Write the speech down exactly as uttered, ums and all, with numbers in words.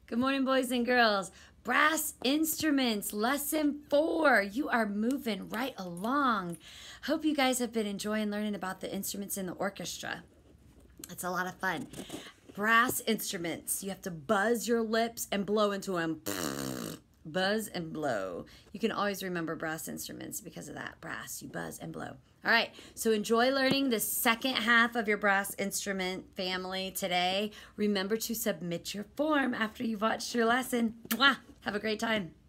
Good morning, boys and girls. Brass instruments, lesson four. You are moving right along. Hope you guys have been enjoying learning about the instruments in the orchestra. It's a lot of fun. Brass instruments. You have to buzz your lips and blow into them. Buzz and blow. You can always remember brass instruments because of that. Brass, you buzz and blow. All right, so enjoy learning the second half of your brass instrument family today. Remember to submit your form after you've watched your lesson. Mwah! Have a great time.